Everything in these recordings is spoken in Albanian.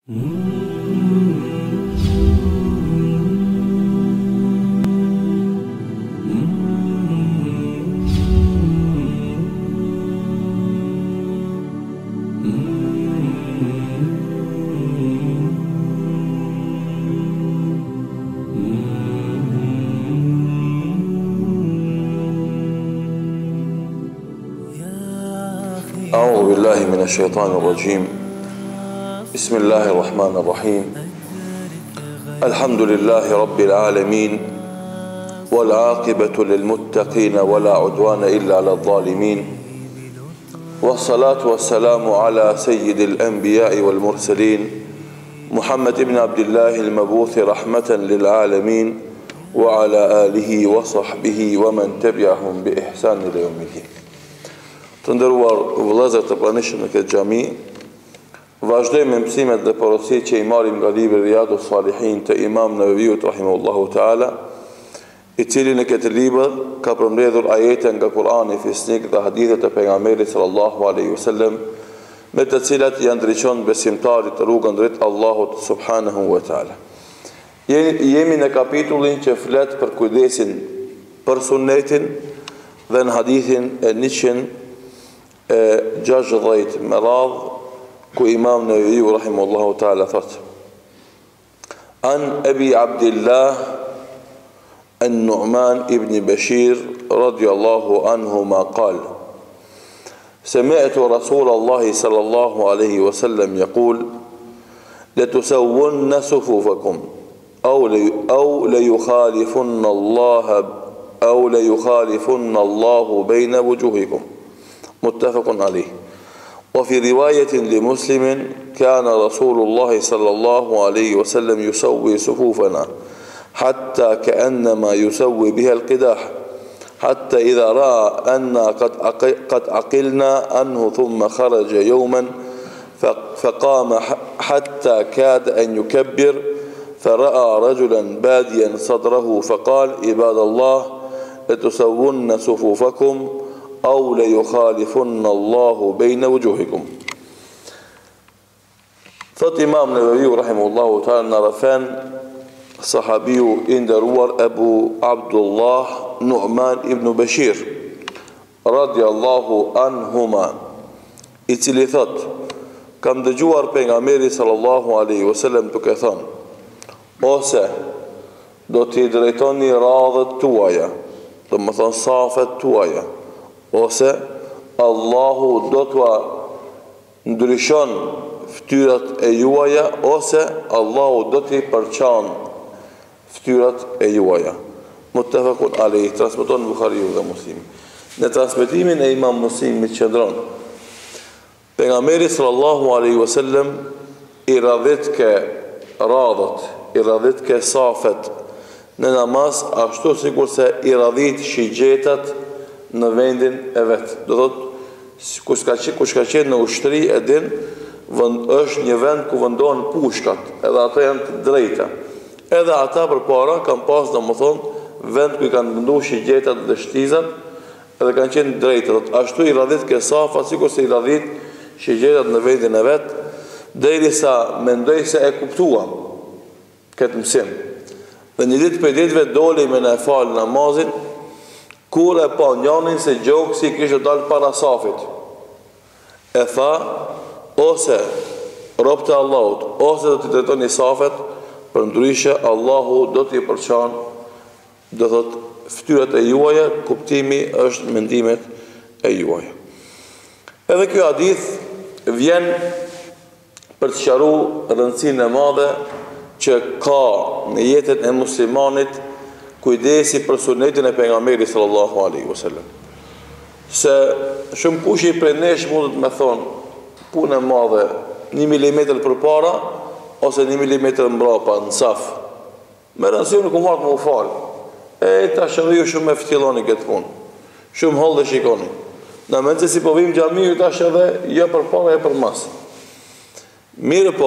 أعوذ بالله من الشيطان الرجيم بسم الله الرحمن الرحيم الحمد لله رب العالمين والعاقبة للمتقين ولا عدوان إلا على الظالمين والصلاة والسلام على سيد الأنبياء والمرسلين محمد بن عبد الله المبعوث رحمة للعالمين وعلى آله وصحبه ومن تبعهم بإحسان إلى يوم الدين. Të nderuar vëllezër të pranishëm në këtë xhami, vazhdojmë me mësimet dhe porositë që i marrim nga libri Riyadus Salihin të Imam Nawawiut rahimahullahu taala, i cili në këtë libër ka përmbledhur ajete nga Kurani fisnik dhe hadithe të pejgamberit sallallahu alaihi wasallam, me të cilat i ndriçon besimtarit rrugën drejt Allahut subhanahu wa taala. Jemi në kapitullin që flet për kujdesin për sunnetin dhe në hadithin e 160 me radh, ku Imam Nawawi rahimahullahu ta'ala thot: An Abi Abdillah النعمان ابن بشير رضي الله عنهما قال: سمعت رسول الله صلى الله عليه وسلم يقول: لتسون صفوفكم أو ليخالفن الله بين وجوهكم. متفق عليه. وفي رواية لمسلم: كان رسول الله صلى الله عليه وسلم يسوي صفوفنا حتى كأنما يسوي بها القداح، حتى إذا رأى أنا قد عقلنا عنه ثم خرج يوما فقام حتى كاد أن يكبر، فرأى رجلا باديا صدره فقال: عباد الله لتسون صفوفكم أو ليخالفن الله بين وجوهكم. Thot Imam Nawawi rahimahullahu ta'ala në rafan sahabiu i nderuar Abu Abdullah Nu'man ibn Bashir radiallahu anhuma, i cili thot: kam dëgjuar pejgamberin sallallahu alaihi wasallam duke thënë: ose do t'i drejtoni radhët tuaja, do më thënë safet tuaja, ose Allahu do t'ua ndryshon ftyrat e juaja, ose Allahu do t'i përçan ftyrat e juaja. Muttafaqun alayh, transmeton Buhariu dhe Muslimi. Në transmetimin e Imam Muslimit qëndron: pejgamberi sallallahu alaihi wasallam i radhitke radhët, i radhitke safet në namaz, ashtu sikur se i radhit shigjetat në vendin e vetë. Do thot, kush ka qenë në ushtri e din, është një vend ku vendohen pushkat, edhe ato janë të drejta. Edhe ata përpara kanë pas, domethënë, vend ku i kanë venduar shigjetat dhe shtizat, edhe kanë qenë drejta. Ashtu i radhit ke safa, sikur se i radhit shigjetat në vendin e vetë, derisa mendoj se e kuptuam këtë mësim. Dhe një ditë për ditëve doli me në falë namazin, kur e pa njanin se gjoksi kishte dalë para safit. E tha: ose robët e Allahut, ose do t'i drejtoni safet, për ndryshe Allahu do t'i përçan, do thot, ftyrat e juaja, kuptimi është mendimet e juaja. Edhe kjo hadith vjen për të sqaru rëndësinë e madhe që ka në jetën e muslimanit kujdesi për sunetin e pejgamberit sallallahu alaihi wasallam. Se shumë kush i prej nesh mundet me thonë punë e madhe 1 milimetër përpara ose 1 milimetër mbrapa në saf. Me rëndësi nuk u marrë më u falë. Tash edhe ju shumë me ftilloni këtë punë. Shumë holl dhe shikoni. Në mend se si po vim xhamiu tash edhe jo përpara e përmas. Mirë po,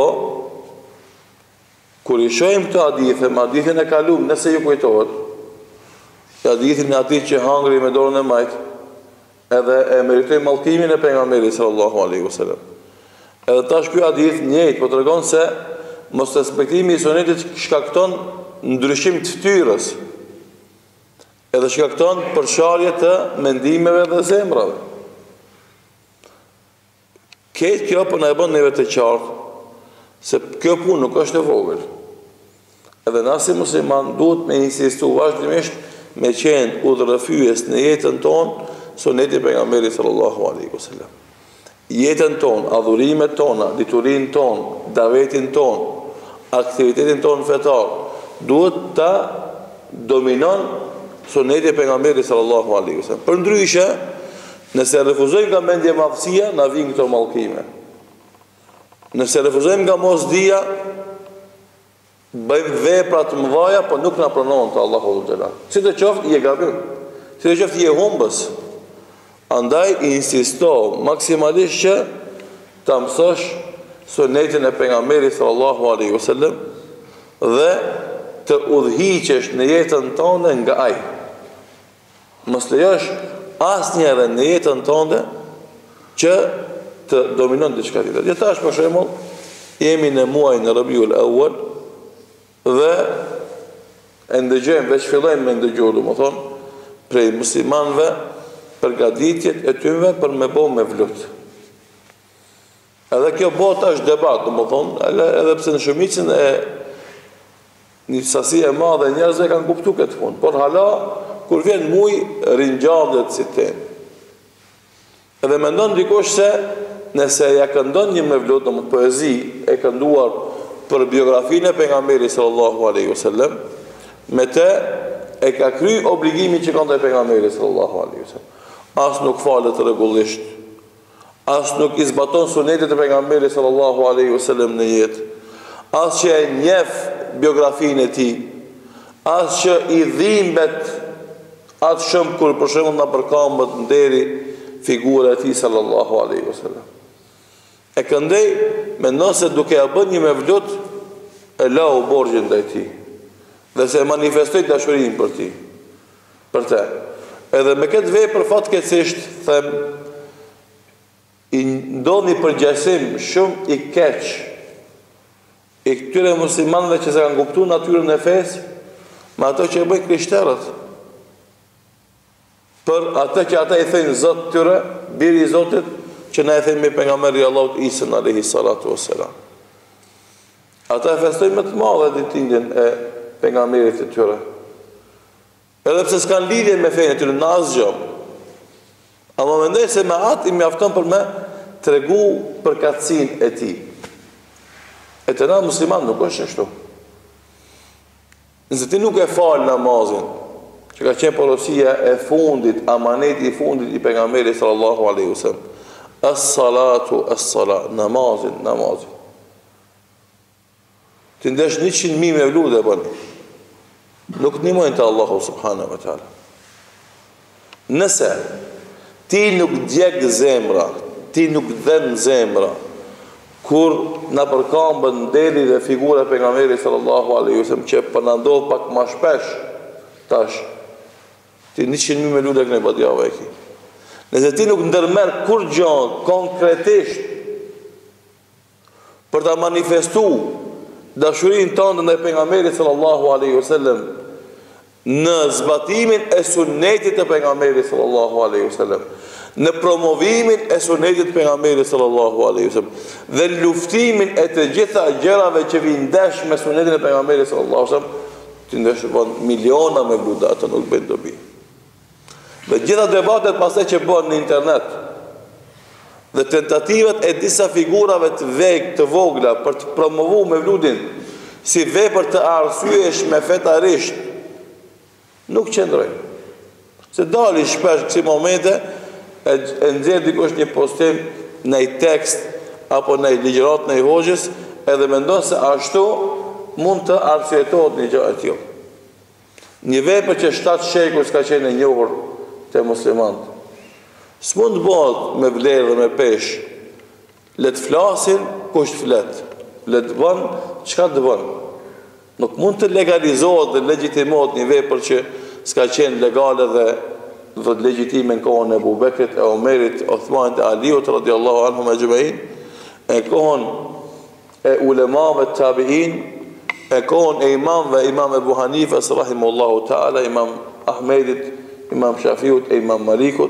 kur i shohim këtë hadithin e kalum, nëse ju kujtohet, hadithin e atij që hangri me dorën e majt, edhe e meritoi mallkimin e pejgamberit sallallahu alaihi wasallam. Edhe tash ky hadith njëjtë po tregon se mos respektimi i sunetit shkakton ndryshim të fytyrës. Edhe shkakton përsharje të mendimeve dhe zemrave. Këtë kjo për në e bën neve të qartë, se kjo punë nuk është e vogël. Edhe na si musliman duhet me insistu vazhdimisht me qenë udhërrëfyes në jetën tonë suneti pejgamberit sallallahu alaihi wasallam. Jetën tonë, adhurimet tona, diturinë tonë, davetin tonë, aktivitetin tonë fetar, duhet ta dominon suneti pejgamberit sallallahu alaihi wasallam. Përndryshe, nëse refuzojmë nga mendje madhësia, na vijnë këto mallkime. Nëse refuzojmë nga mosdia, bëjmë vepra të mëdha, por nuk na pranon te Allahu xhelal. Si të qoftë, je gabim. Si të qoftë, je humbës. Andaj insisto maksimalisht që ta mësosh sunetin e pejgamberit sallallahu alaihi wasallam dhe të udhhiqesh në jetën tënde nga ai. Mos lejosh asnjëherë në jetën tënde që të dominon diçka tjetër. Ja tash për shembull, jemi në muajin e Rabiul Awwal dhe e ndëgjojmë, veç fillojmë me ndëgjuar, domethënë, prej muslimanëve përgatitjet e tyre për me bo me vlut. Edhe kjo bota është debat, domethënë, edhe pse në shumicën e një sasi e madhe njerëzve kanë kuptuar këtë punë, por hala kur vjen muaj ringjallet si temë. Edhe mendon dikush se nëse ja këndon një mevlut, domethënë poezi e kënduar për biografinë e pejgamberit sallallahu alaihi wasallam, me të e ka kry obligimin që kanë te pejgamberi sallallahu alaihi wasallam. As nuk falet rregullisht, as nuk i zbaton sunetet e pejgamberit sallallahu alaihi wasallam në jetë, as që e njeh biografinë e tij, as që i dhimbet atë shumë kur për shembull na përkambët nderi figura e tij sallallahu alaihi wasallam. E këndej mendon se duke ja bën një mevlut e lau borxhin ndaj tij dhe se manifestoj dashurinë për ti, për te. Edhe me këtë vepër fatkeqësisht them i ndodh një përgjegjësim shumë i keq i këtyre muslimanëve që se kanë kuptuar natyrën e fesë, me ato që e bëjnë krishterët. Për atë që ata i thënë Zot tyre, biri i Zotit, që na e themi pejgamberi Allahut Isa alayhi salatu wassalam. Ata e festojnë më të madhe ditëlindjen e pejgamberit të tyre. Edhe pse s'kan lidhje me fenë e tyre në asgjë. Ama mendoj se me atë i mjafton për me tregu përkatësinë e tij. E të na musliman nuk është ashtu. Nëse ti nuk e fal namazin, që ka qenë porosia e fundit, amaneti i fundit i pejgamberit sallallahu alaihi wasallam, as-salatu as-salat, namazin. Ti ndesh 100.000 me vlude bën. Nuk ndihmojnë te Allahu subhanahu wa taala. Nëse ti nuk djeg zemra, ti nuk dhen zemra, kur na përkambën deli dhe figura e pejgamberit sallallahu alaihi wasallam që po na ndodh pak më shpesh tash, ti 100.000 me vlude këne badjava e ki. Nëse ti nuk ndërmerr kur gjë konkretisht për ta manifestuar dashurinë tënde ndaj pejgamberit sallallahu alaihi wasallam në zbatimin e sunetit të pejgamberit sallallahu alaihi wasallam, në promovimin e sunetit të pejgamberit sallallahu alaihi wasallam dhe luftimin e të gjitha gjërave që vijnë ndesh me sunetin e pejgamberit sallallahu alaihi wasallam, ti ndesh bën miliona me bluda, ato nuk bëjnë dobi. Dhe gjitha debatet pastaj që bëhen në internet dhe tentativat e disa figurave të veg, të vogla për të promovuar mevludin si vepër të arsyeshme fetarisht nuk qëndrojnë. Se dali shpesh kësi momente e nxjerr dikush një postim në një tekst apo në një ligjërat në një hoxhës edhe mendon se ashtu mund të arsyetohet një gjë e tillë. Një vepër që 7 shekuj s'ka qenë e njohur te muslimanët. S'mund të bëhet me vlerë dhe me pesh. Le të flasin kush të flet. Le të bën çka të bën. Nuk mund të legalizohet dhe legjitimohet një vepër që s'ka qenë legale dhe të legjitime në kohën e Abu Bekrit, e Omerit, Uthmanit, e Aliut radhiyallahu anhum ajma'in, e kohën e ulemave të tabiin, e kohën e imamve, imam Ebu Hanifes, rahimullahu ta'ala, imam Ahmedit, imam Shafiut, e imam Malikut,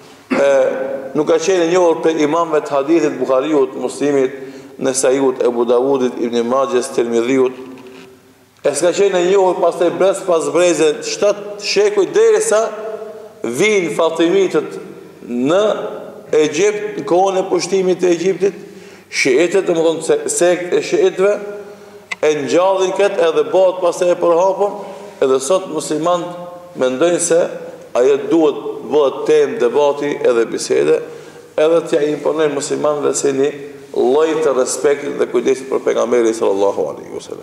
nuk ka qenë njohur për imamve të hadithit, Bukhariut, Muslimit, Nesaiut, Ebu Davudit, Ibn Majës, Tirmidhiut, e s'ka qenë njohur pas të brez pas breze, 7 shekuj derisa vinë Fatimitët në Egjipt, në kohën e pushtimit të Egjiptit, shiitët, dhe më thonë sekt e shiitëve, e ngjallin këtë edhe bëhet pas e përhapën, edhe sot muslimanët mendojnë se ajo duhet bëhet temë debati edhe bisede, edhe t'ja imponojnë muslimanëve si një lloj të respektit dhe kujdesit për pejgamberin sallallahu alaihi wasallam.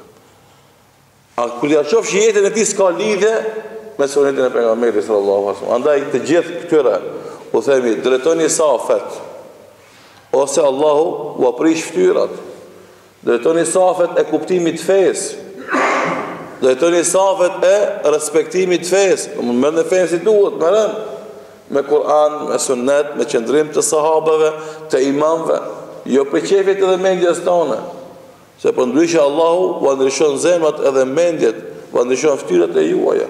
A kur ja shoh jetën e tij s'ka lidhje me sunetin e pejgamberit sallallahu alaihi wasallam. Andaj të gjithë këtyre u themi drejtoni safet, ose Allahu u aprish fytyrat. Drejtoni safet e kuptimit të fesë. Drejtoni safet e respektimit të fesë. Merr në fesë si duhet, merr me Kur'an, me sunnet, me qëndrim të sahabeve, të imamve, jo për qefit edhe mendjes tone. Se për ndryshe Allahu va ndryshon zemrat edhe mendjet, va ndryshon fytyrat e juaja.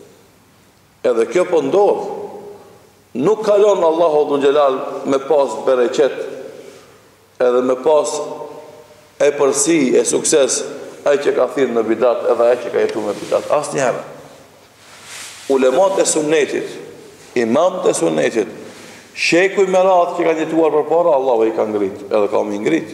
Edhe kjo po ndodh. Nuk kalon Allahu dhul xhelal me pas bereqet, edhe me pas e përsi, e sukses, ai që ka thirrë në bidat, edhe ai që ka jetuar me bidat. Asnjëherë. Ulemat e sunnetit, imam të sunnetit, shekuj me radhë që kanë jetuar për para, Allahu i ka ngrit, edhe ka më ngrit.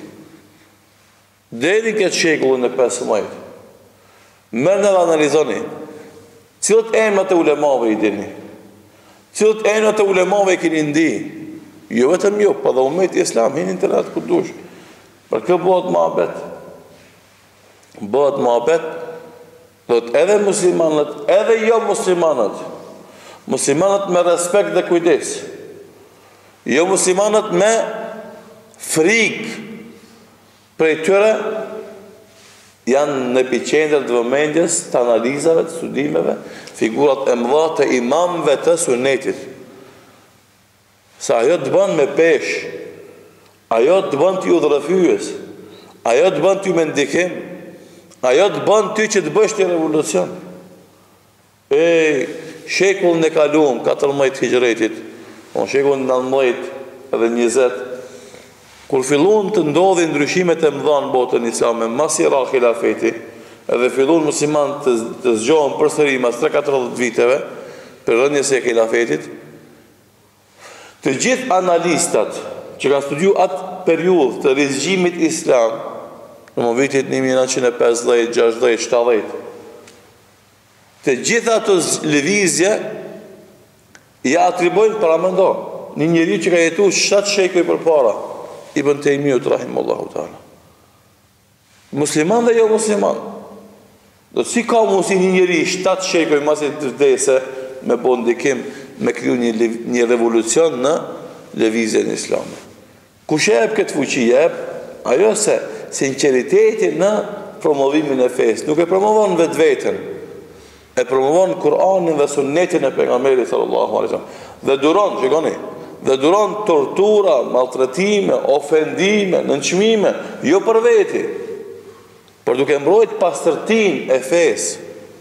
Deri këtë shekullin e 15. Mërë në dhe analizoni, cilët emrat e ulemave i dini, cilët emrat e ulemave i kini ndi, jo vetëm jo, pa dhe umet islam, hinë internet ku dush, për kë bëhet muhabet. Bëhet muhabet, edhe muslimanët, edhe jo muslimanët, muslimanët me respekt dhe kujdes, jo muslimanët me frikë prej tyre, janë në epicentër të vëmendjes, të analizave, të studimeve, figurat e mëdha të imamëve të sunetit. Sa ajo të bën me pesh, ajo të bën ty udhërëfyjes, ajo të bën ty me ndikim, ajo të bën ty që të bësh një revolucion. Shekullin e kaluam, 14 hijretit, shekullin 19 edhe 20, kur fillun të ndodhin ndryshimet e mëdha në botën islame, mas i ra khilafeti, edhe fillun musliman të zgjohen përsëri mas 3-4 viteve, për rënjes e khilafetit, të gjithë analistat që kanë studiu atë periudhë të rizgjimit islam, në më vitit 1950, 60, 70, të gjitha të lëvizje ja atribojnë para mendo një njeri që ka jetu 7 shekuj për para, Ibn Tejmiut, rahimullahu ta'ala. Musliman dhe jo musliman. Do të si ka mundësi një njeri 7 shekuj masit të vdese me bo ndikim, me kriju një revolucion në lëvizjen islame. Kush e jep këtë fuqi jep? Ajo se sinceriteti në promovimin e fesë. Nuk e promovon vetë vetën, e promovon Kur'anin dhe sunnetin e pejgamberit sallallahu alaihi wasallam. Dhe duron, shikoni, dhe duron tortura, maltretime, ofendime, nënçmime, jo për veti, por duke mbrojt pastërtin e fesë.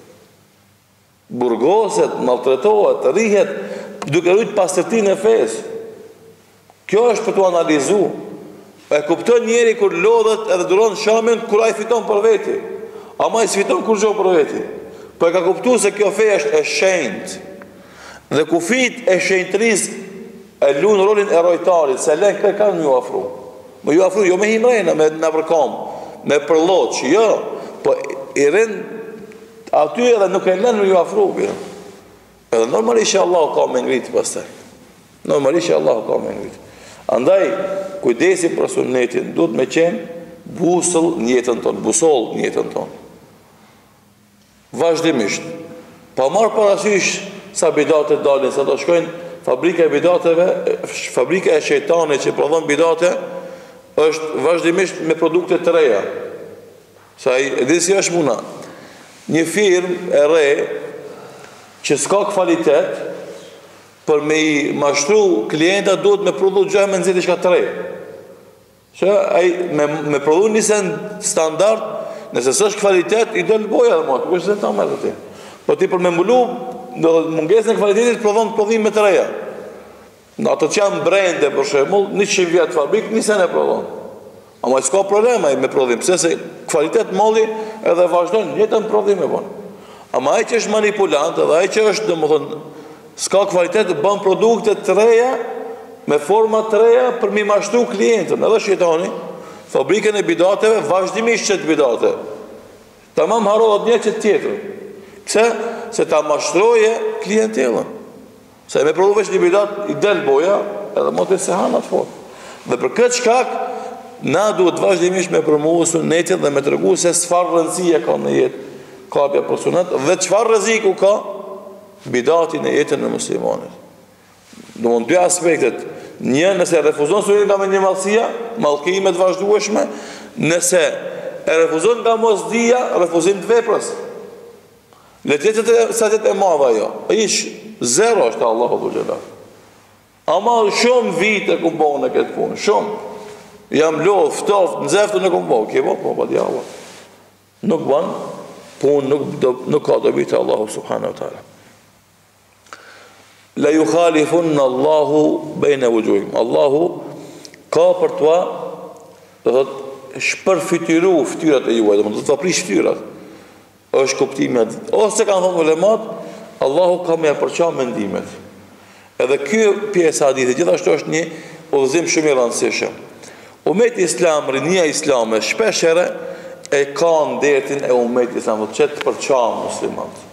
Burgoset, maltretohet, rrihet, duke rrit pastërtin e fesë. Kjo është për të analizu. E kupton njeri kur lodhet edhe duron shamin kur ai fiton për veti. Ama i sfiton kur gjo për veti. Po e ka kuptu se kjo fe është e shenjt. Dhe kufit e shenjtëris e lunë rolin e rojtarit, se len kërë kanë më ju afru. Më ju afru, jo me himrejna, me në përkam, me përloq, jo. Po i rinë aty edhe nuk e len më ju afru. Edhe normalisht Allah ka me ngritë pastaj. Normalisht Allah ka me ngritë. Andaj, kujdesi për sunnetin, duhet me qenë busol njëtën tonë. Vazhdimisht. Pa marë parasysh sa bidate dalin, sa do shkojnë fabrika e bidateve, fabrika e shejtanit që prodhon bidate, është vazhdimisht me produkte të reja. Sa e di si është muna. Një firmë e re që s'ka kvalitet, për me i mashtru klienta duhet me prodhu gjë me nëziti shka të re. Që ai me prodhu një send standard, nëse s'është kvalitet, i del boja dhe mos, kush se ta merr atë. Po ti për me mbulu mungesën e kvalitetit prodhon prodhime të reja. Në ato që janë brende, për shembull, 100 vjet fabrik, nisën e prodhon. Ama s'ka problem ai me prodhim, pse se kvalitet molli edhe vazhdon jetën prodhim e bon. Ama ai që është manipulant, edhe ai që është, domethënë, s'ka kvalitet, bën produkte të reja me forma të reja për mi mashtru klientën. Edhe shejtani, fabrikën e bidateve, vazhdimisht çet bidate. Tamam harrohet një çet tjetër. Pse? Se ta mashtroje klientellën. Se me prodhu veç një bidat, i del boja, edhe mos të sehanat fort. Dhe për këtë shkak, na duhet vazhdimisht me promovu sunetin dhe me tregu se çfarë rëndësie ka në jetë kapja për sunet, dhe çfarë rreziku ka bidati në jetën e muslimanit. Domthonë dy aspektet. Një, nëse refuzon sunetin nga mendimallësia, mallkime të vazhdueshme, nëse e refuzon nga mosdia, refuzim të veprës. Letetet e sadet e madha jo. Ish zero është Allahu Azza wa Jalla. Ama shumë vite ku bënë këtë punë, shumë. Jam lodh, ftoft, nxeftë në kumbo, kemo, po dialla. Nuk bën punë, nuk ka dobi te Allahu subhanahu wa taala. La yukhalifun Allahu baina wujuhim. Allahu ka për tua, do thot shpërfytyru fytyrat e juaj, do të prish fytyrat. Është kuptimi atë. Ose kanë thënë ulemat, Allahu ka më përçar mendimet. Edhe ky pjesë e hadithit gjithashtu është një udhëzim shumë i rëndësishëm. Ummeti islam, rinia islame, shpeshherë e ka ndetin e ummetit islamit që të përçar muslimanët.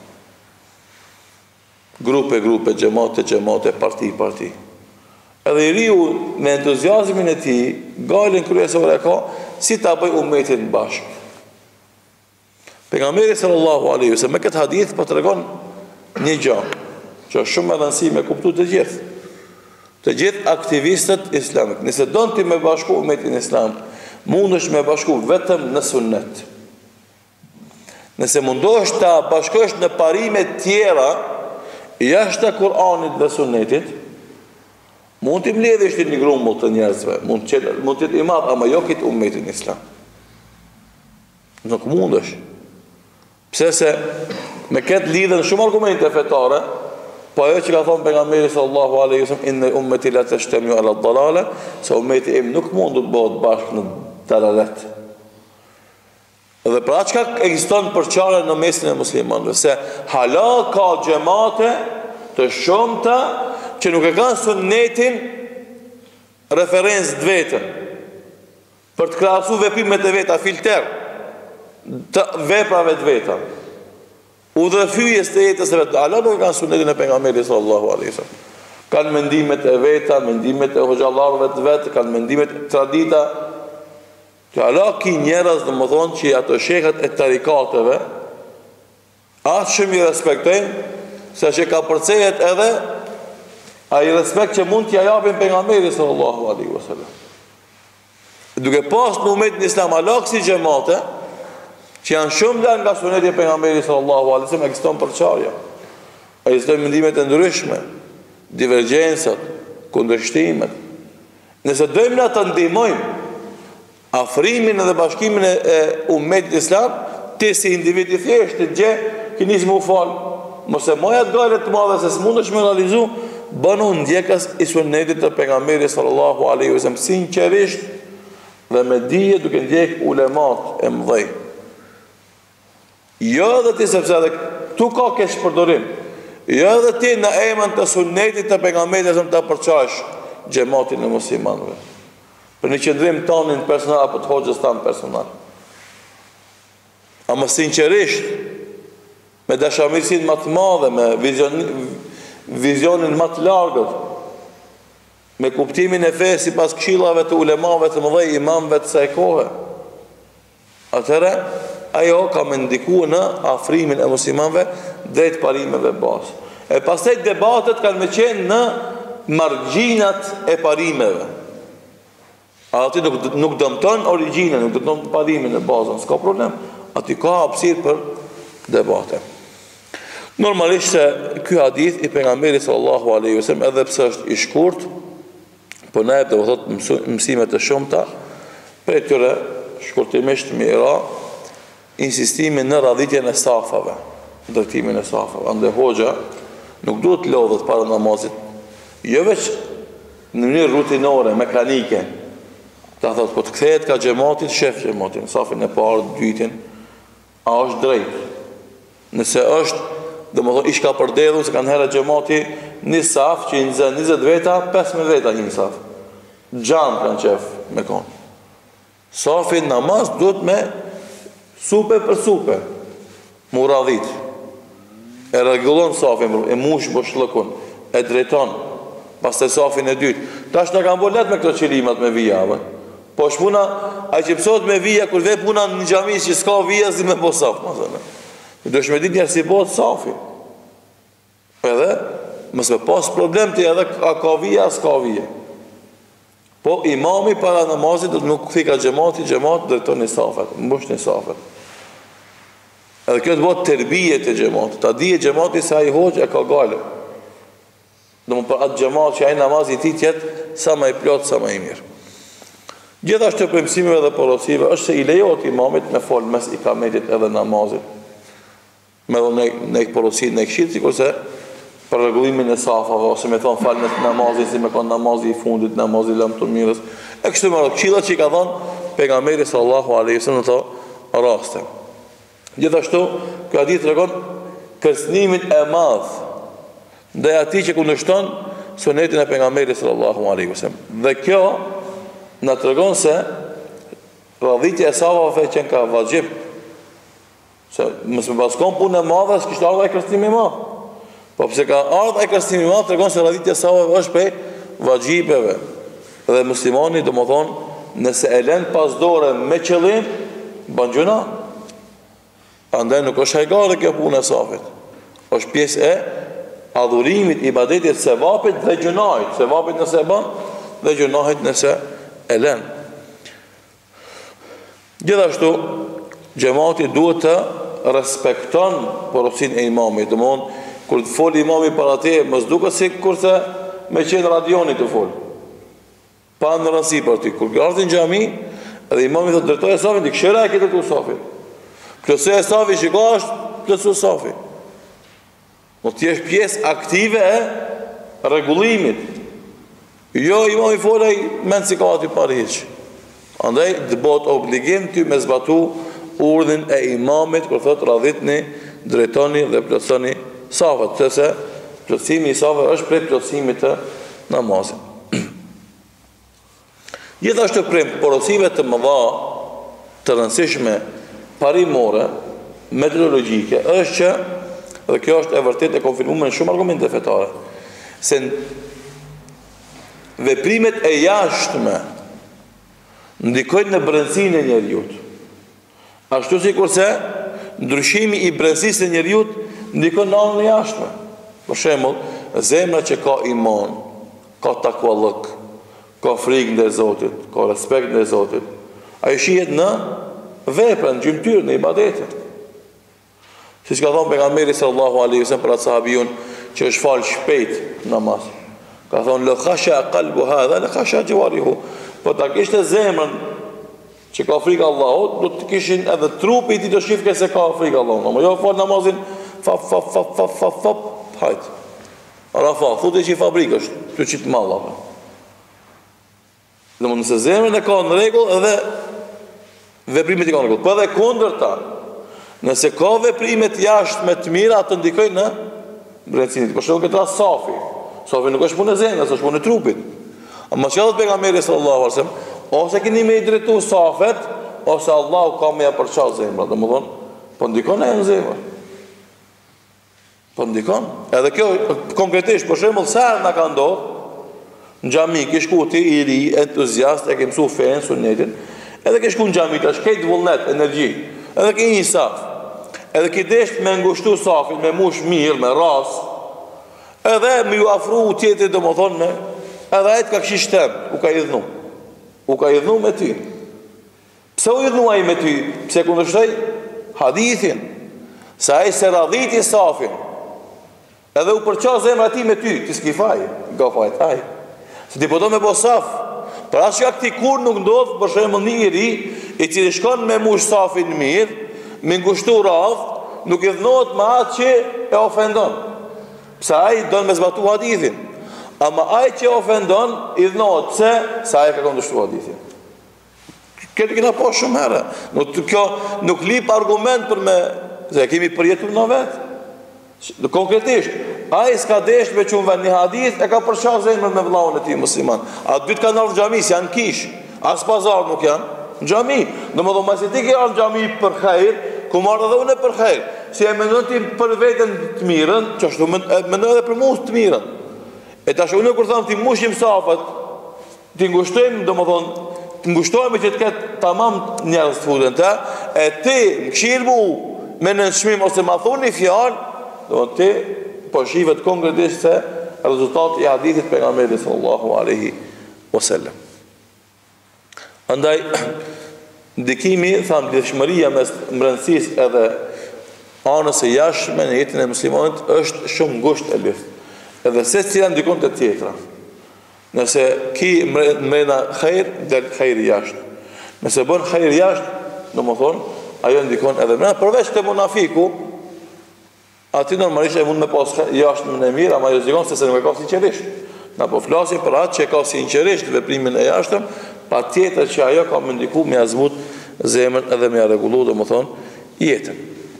Grupe, xhamate, parti. Edhe i riu me entuziazmin e tij, galën kryesore ka si ta bëj ummetin bashkë. Pejgamberi sallallahu alaihi wasallam me këtë hadith po tregon një gjë që është shumë e rëndësishme me kuptu të gjithë aktivistët islamik. Nëse don ti me bashku ummetin islam, mundesh me bashku vetëm në sunnet. Nëse mundosh ta bashkosh në parime tjera jashtë Kur'anit dhe sunnetit, mund t'i mbledhësh një grumbull të njerëzve, mund të jetë i madh, ama jo këtë ummetin islam. Nuk mundesh. Pse se me këtë lidhen shumë argumente fetare, po ajo që ka thonë pejgamberi sallallahu alaihi wasallam, inna ummati la tashtamiu ala ad-dalala, se ummeti im nuk mund të bëhet bashkë në dalalet. Dhe pra çka ekziston përçarje në mesin e muslimanëve, se hala ka xhamate të shumta që nuk e kanë sunnetin referencë të vetën për të krahasuar veprimet e veta filter të veprave të veta. Udhëfyjes të jetës së vet. Allah nuk kanë sunetin e pejgamberit sallallahu alaihi wasallam. Kanë mendimet e veta, mendimet e hoxhallarëve të vet, kanë mendimet tradita. Që Allah ki njerëz domethënë që ato shekhat e tarikateve atë shumë i respektojnë, se që ka përcejet edhe ai respekt që mund t'ia japin pejgamberit sallallahu alaihi wasallam. Duke pas në ummetin islam Allah si xhamate që janë shumë larg nga suneti e pejgamberit sallallahu alaihi wasallam, ekziston përçarje. Ekzistojnë mendimet e ndryshme, divergjencat, kundërshtimet. Nëse dojmë na të ndihmojmë afrimin dhe bashkimin e ummetit islam, ti si individ i thjeshtë gjë që nis më fal, mos e moja gale të madhe se s'mundesh me realizu, bënu ndjekës i sunetit të pejgamberit sallallahu alaihi wasallam sinqerisht dhe me dije duke ndjek ulemat e mëdhej. Jo edhe ti sepse edhe tu ka keq përdorim. Jo edhe ti në emën të sunetit të pejgamberit të përçash xhamatin e muslimanëve. Për një qëndrim tonin personal apo të hoxhës tan personal. Ama sinqerisht me dashamirësinë më të madhe, me vizionin më të largët, me kuptimin e fesë sipas këshillave të ulemave të mëdhej, imamëve të saj kohe. Atëherë ajo ka më ndikuar në afrimin e muslimanëve drejt parimeve bazë. E pastaj debatet kanë më qenë në margjinat e parimeve. Ati nuk dëmton origjinën, nuk dëmton parimin e bazën, s'ka problem. Ati ka hapësirë për debate. Normalisht se ky hadith i pejgamberit sallallahu alaihi wasallam edhe pse është i shkurt, po na jep domethënë mësime të shumta Për tyre, shkurtimisht mira, insistimin në radhitjen e safave, drejtimin e safave. Ande hoxha nuk duhet lodhet para namazit, jo veç në mënyrë rutinore, mekanike. Ta thotë, po të kthehet ka xhamatit, shef xhamatin, safin e parë, dytin, a është drejt. Nëse është, domethënë ish ka përdedhur se kanë herë xhamati një saf që i nxën 20 veta, 15 veta një saf. Xham kanë qef me kon. Safi namaz duhet me supe për supe, mu radhit. E rregullon safin, e mush boshllëkun, e drejton. Pastaj safin e dytë. Tash na kanë bolet me këto qilimat me vija. Po shpuna, ai që pësot me vija, kur ve puna në xhami që s'ka vija, si me bo saf, do shme dit njerë si bëhet safi. Edhe, mësë me pas problem të edhe ka vija, s'ka vija. Po imami para namazit do të nuk thika xhamati drejton një safet, mbush një safet. Edhe kjo të bëhet terbije të xhamatit. Ta dije xhamati se ai hoxh e ka gale. Do më për atë xhamat që ai namazi i tij të jetë sa më i plot, sa më i mirë. Gjithashtu për mësimeve dhe porosive është se i lejohet imamit me fol mes ikametit edhe namazit. Me dhe në porosit në këshit, si kurse për rregullimin e safave, ose me thonë falën e namazit, si me konë namazi i fundit, namazi i lam të mirës. E kështu më këshilla që i ka thonë pejgamberi sallallahu alaihi wasallam në to raste. Gjithashtu, kjo hadith tregon kërcënimin e madh ndaj atij që kundërshton sunetin e pejgamberit sallallahu alaihi wasallam. Dhe kjo na tregon se radhitja e safave që ka vajib, se mësë me baskon punë e madhe, s'kishtë ardhë e kërstimi ma. Po pëse ka ardhë e kërstimi ma, të regonë se radhitja safave është pe vajibeve. Dhe muslimani, do më thonë, nëse e len pas dore me qëllim, ban gjuna. Andaj nuk është hajgare kjo punë e safit. është pjesë e adhurimit, ibadetit, sevapit dhe gjunahit. Sevapit nëse e ban, dhe gjunahit nëse e len. Gjithashtu, xhamati duhet të respekton porosin e imamit. Domthon, kur të fol imami para te, mos duket si kurse me qenë radioni të fol. Pa në rëndësi për ty. Kur ardhin në xhami, edhe imami thotë drejtoj e safin, të këshira e këtë të safin. Plëse e safi që ka është, plësu safi. Në të jesh pjesë aktive e rregullimit. Jo imami folaj menë si ka aty pari hiq. Andaj, të bot obligim ty me zbatu urdhin e imamit, kër thot radhitni, drejtoni dhe plotësoni safat, tëse plotësimi i safat është prej plotësimit të namazit. Gjithashtu prej porosive të mëdha të rëndësishme parimore, metodologjike, është që, dhe kjo është e vërtet e konfirmuar në shumë argumente fetare, se veprimet e jashtme ndikojnë në brendësinë e njeriut. Ashtu si kurse ndryshimi i brendësisë e njeriut ndikon në anën e jashtme. Për shembull, zemra që ka iman, ka takvallëk, ka frikë ndaj Zotit, ka respekt ndaj Zotit, ai shihet në veprën, në gjymtyrë, në ibadete. Siç ka thënë pejgamberi sallallahu alaihi wasallam për atë sahabiun që është fal shpejt namaz. Ka thonë lë khasha qalbu hadha la khasha jawarihu. Po ta kishte zemrën që ka frikë Allahut, do të kishin edhe trupi i tij të shifke se ka frikë Allahut. Jo fal namazin fap hajt. Rafa, thotë që i fabrikë është, të qitë mallave. Dhe nëse zemrën e ka në rregull edhe veprimet i ka në rregull. Po edhe kundërta, nëse ka veprimet jashtme të mira, ato ndikojnë në brendësinë. Për shembull këtë rast safi. Safi nuk është punë e zemrës, është punë e trupit. Ama që dhëtë pejgamberi sallallahu alaihi wasallam, ose keni me i drejtu safet, ose Allahu ka me ja përçarë zemra. Dhe më thonë, po ndikon e në zemrë. Po ndikon. Edhe kjo, konkretisht, për shembull, sa na ka ndodhur, në xhami, ke shku ti i ri, entuziast, e ke mësu fenë, sunetin, edhe ke shku në xhami, tash ke vullnet, energji, edhe ke një saf, edhe ke desht me ngushtu safin, me mush mirë, me ras, edhe me ju afru tjetër, do më thonë me, edhe ajtë ka këshish tem, u ka idhnu. U ka idhnu me ty. Pse u idhnu aji me ty? Pse kundërshtoj hadithin, se aji se radhiti safin, edhe u përqa zemra ti me ty, ti s'ki faj, ka fajt, aji. Se ti po do me bo saf, Për asë që këti kur nuk ndodhë, për shembull një njeri, i cili shkon me mush safin mirë, me ngushtu radhë, nuk i dhënohet me atë që e ofendon. Pse ai don me zbatu hadithin. Ama ai që ofendon, i dhënohet pse sa ai ka kundërshtuar hadithin. Këtë kena po shumë herë. Kjo nuk lip argument për me, se kemi përjetuar në vetë. Konkretisht, ai s'ka desh me qumë vend një hadith, e ka përshah zemrën me vllahun e tij musliman. A dytë kanë ardhur në xhami, janë kish, as pazar nuk janë. Në xhami, domethënë mos e ti ke ardhur në xhami për hajër, ku marr edhe unë për hajër. Si e mendon ti për veten të mirën, çashtu mendoj edhe për mua të mirën. E tash unë kur tham ti mushim safat, ti ngushtojmë, domethënë të ngushtojmë që të ketë tamam njerëz të futen ta, e ti më këshill mu me nënshmim ose ma thoni fjalë, do ti po shihet konkretisht se rezultati i hadithit pejgamberit sallallahu alaihi wasallam. Andaj ndikimi, tham, lidhshmëria mes mbrëmësisë edhe anës së jashtme në jetën e muslimanit është shumë ngushtë e lidhur. Edhe secila ndikon te tjetra. Nëse ki mrena khejr, del khejri jashtë. Nëse bën khejri jashtë, domethënë, ajo ndikon edhe mrena, përveç te munafiku, ati normalisht e mund me pas jashtë në mirë, ama rrezikon se nuk e ka sinqerisht. Na po flasim për atë që ka sinqerisht veprimin e jashtëm, patjetër që ajo ka më ndiku me azmut zemrën edhe me rregullu, domethënë, jetën.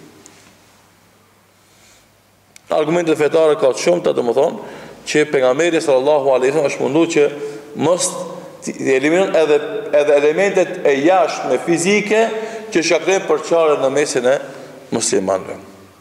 Argumentet fetare ka të shumta, domethënë, që pejgamberi sallallahu alaihi wasallam është mundu që mos të eliminon edhe elementet e jashtme fizike që shkaklojnë përçarjen në mesin e muslimanëve.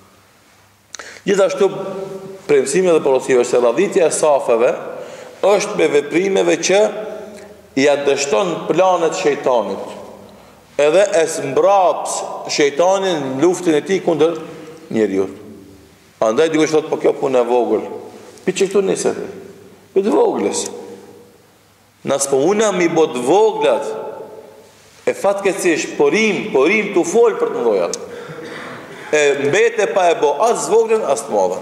Gjithashtu premtimi dhe porosive se radhitja e safeve është me veprimeve që ja dështon planet shejtanit edhe e mbraps shejtanin në luftën e tij kundër njeriu. Andaj dikush thotë po kjo punë e vogël. Për që këtu njësët, për të voglës. Nësë po una mi bot voglat, e fatkeqësisht porim të folë për të mdojat. E mbete pa e bo as voglën, as të madhen.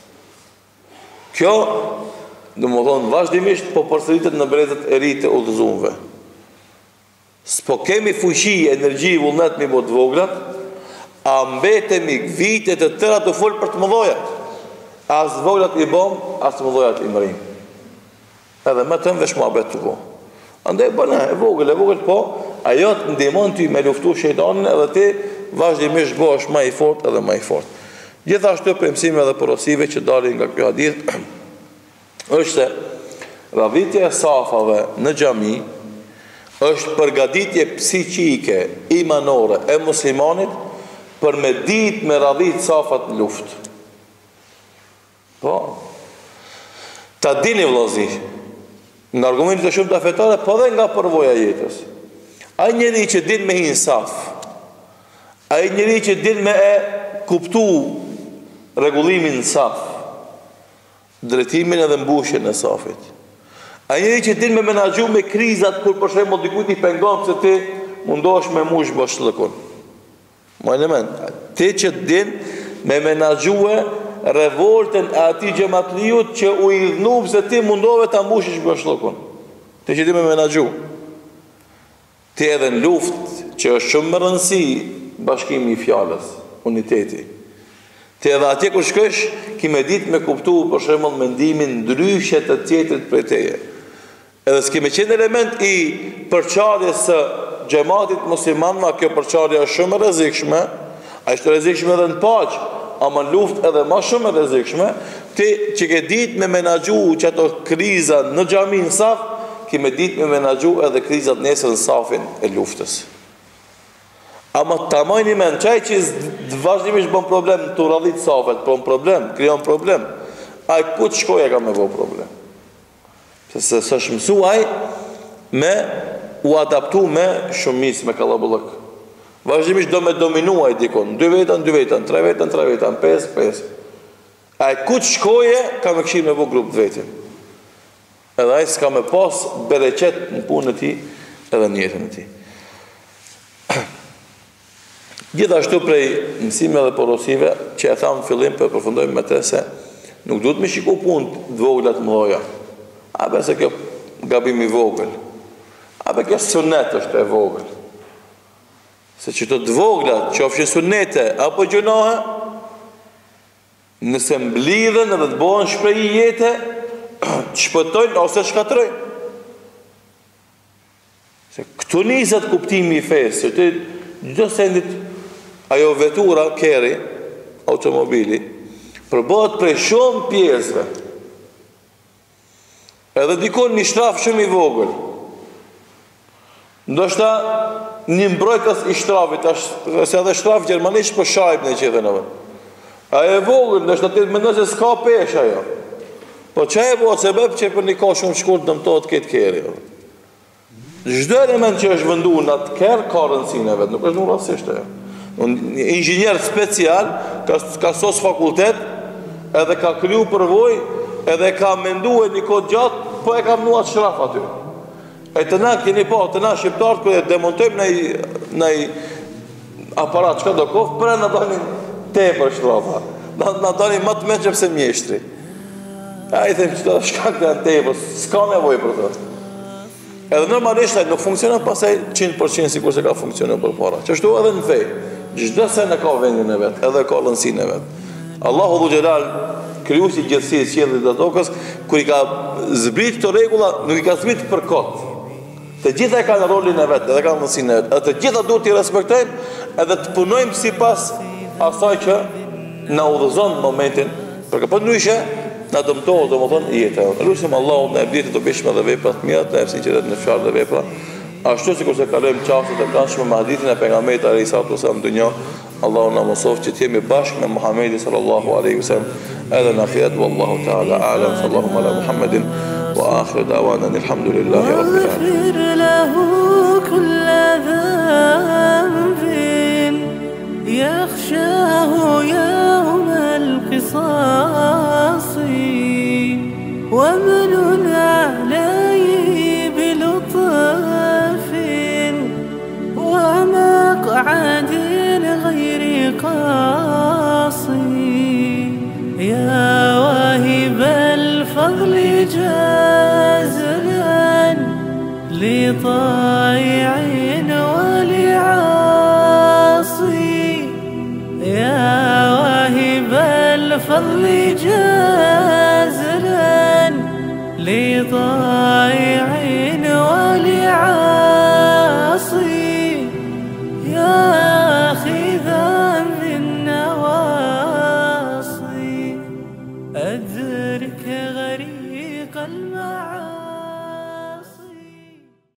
Kjo, dhe më thonë, vazhdimisht po përsëritet në brezet e rritë e udhëzumve. S'po kemi fuqi, energji, vullnet mi bot voglat, a mbetemi vitet e tëra të folë për të mdojat. As voglat i bom, as të mëdhojat i mërim. Edhe me të vesh muhabet të po. Andaj bëna, e vogël po, ajo të ndihmon ty me luftu shejtanin edhe ti vazhdimisht bëhesh më i fortë edhe më i fortë. Gjithashtu premtime dhe porosive që dalin nga ky hadith është se radhitja e safave në xhami është përgatitje psiqike, imanore e muslimanit për me ditë me radhit safat në luftë. Po, ta dini vëllazi, nga argumentet e shumë të fetare, po dhe nga përvoja jetës. Ai njeri që din me hinë saf, ai njeri që din me e kuptu rregullimin në saf, drejtimin edhe mbushjen e safit. Ai njeri që din me menaxhu me krizat kur për shembull dikujt i pengon se ti mundohesh me mush bashllëkun. Mojnë mend, ti që din me menaxhue revoltën e atij xhamatliut që u idhnu se ti mundove ta mbushish bashllëkun. Ti që ti me menaxhu. Ti edhe në luftë që është shumë më rëndësi bashkimi i fjalës, uniteti. Ti edhe atje kur shkosh, ki me ditë me kuptu për shembull mendimin ndryshe të tjetrit prej teje. Edhe s'ke me qenë element i përçarjes së xhamatit muslimanëve, kjo përçarje është shumë e rrezikshme, është e rrezikshme edhe në paqë, ama në luftë edhe më shumë e rrezikshme, ti që ke ditë me menaxhu që ato kriza në xhami në saf, ki me ditë me menaxhu edhe krizat nesër në safin e luftës. Ama ta mojni men, qaj që vazhdimisht bën problem të radhit safet, bën problem, krijon problem, ai ku të shkoj e ka me bën problem. Se s'është mësuaj me u adaptu me shumis, me kallabëllëk. Vazhdimisht do me dominuaj dikon, 2 vetën, 2 vetën, 3 vetën, 3 vetën, 5, 5. Ai ku të shkoje, ka me këshirë me bo grupë të vetin. Edhe ai s'ka me pas bereqet në punën e ti, edhe në jetën e ti. Gjithashtu prej mësime dhe porosive, që e thamë fillim për përfundojmë me të se, nuk duhet me shiku punë të voglat më doja. A bese kjo gabim i vogël. Apo kjo sunnet është e vogël. Se që të voglat, qofshin sunnete apo gjunohe, nëse mblidhen edhe të bëhen shprehi jete, të shpëtojnë ose shkatrojnë. Se këtu niset kuptimi i fesë, që të gjithë sendit ajo vetura, keri, automobili, përbëhet prej shumë pjesëve. Edhe dikon një shtraf shumë i vogël. Ndoshta një mbrojtës i shtrafit, se edhe shtraf gjermanisht për shajbë në qëtën e vënë. A e vogël, ndoshta të mendoj se s'ka pesh ajo. Po që e bëhet se bëp që për një ka shumë shkurt dëmtojt këtë keri. Çdo element që është vëndu në atë kerë, ka rëndësinë e vetë, nuk është nuk rasisht ajo. Një inxhinier special, ka sos fakultet, edhe ka kryu përvoj, edhe ka mendu e një kod gjatë, po e ka mënuat shraf aty. E të na keni po, të na shqiptarët, kërë demontojmë në aparat që ka do kofë, për e në dalin te për shtrafa. Në dalin më të meqëm se mjeshtri. A i them që të shkak të janë te për, s'ka nevoj për të. Edhe normalisht nuk funksionon pasaj 100% sikur se ka funksionuar për para. Qështu edhe në fej, çdo se në ka vendin e vetë, edhe ka rëndësinë e vetë. Allahu Dhu Xhelal, krijuesi i gjithësisë, qiellit dhe tokës, kur i ka zbrit këto rregulla, nuk i ka zbrit për kot. Të gjitha e kanë rolin e vetë, edhe kanë rëndësinë e vetë. Edhe të gjitha duhet t'i respektojmë, edhe të punojmë sipas asaj që na udhëzon në momentin, për po ndryshe na dëmtohet domethënë jeta. Lutem Allahu na bëjë të bishme dhe vepra të mira, të sinqertë në fjalë dhe vepra. Ashtu sikur se kalojmë çastet e këndshme me hadithin e pejgamberit alayhis salam në dunjë, Allahu na mësof që të jemi bashkë me Muhamedit sallallahu alaihi wasallam edhe në afiret, wallahu ta'ala a'lam, sallallahu ala Muhammedin wa akhiru da'wana alhamdulillahi rabbil عاد غير قاصي يا واهب الفضل جازلا لطائع